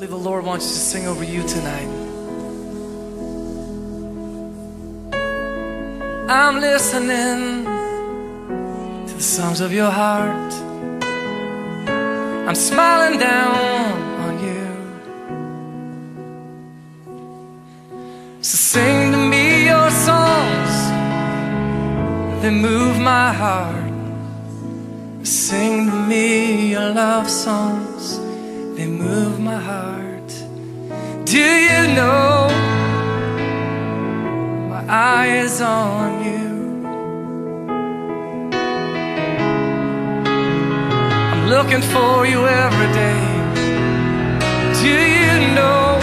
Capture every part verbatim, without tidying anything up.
believe the Lord wants to sing over you tonight. I'm listening to the songs of your heart. I'm smiling down on you. So sing to me your songs, they move my heart. Sing to me your love songs, they move my heart. Do you know my eye is on you? I'm looking for you every day. Do you know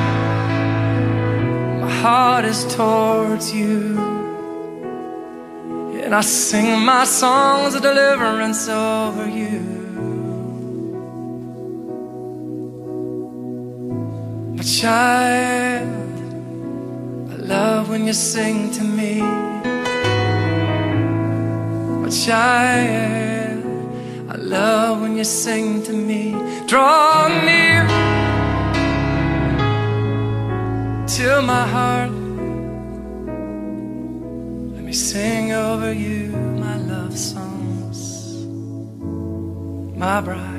my heart is towards you? And I sing my songs of deliverance over you. My child, I love when you sing to me. My child, I love when you sing to me. Draw near to my heart. Let me sing over you my love songs, my bride.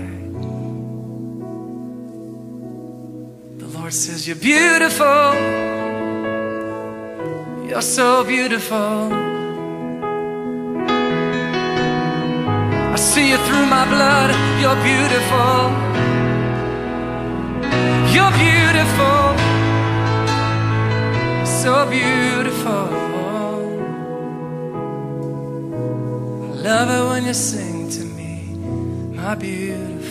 The Lord says you're beautiful, you're so beautiful. I see you through my blood, you're beautiful. You're beautiful, so beautiful. I love it when you sing to me, my beautiful.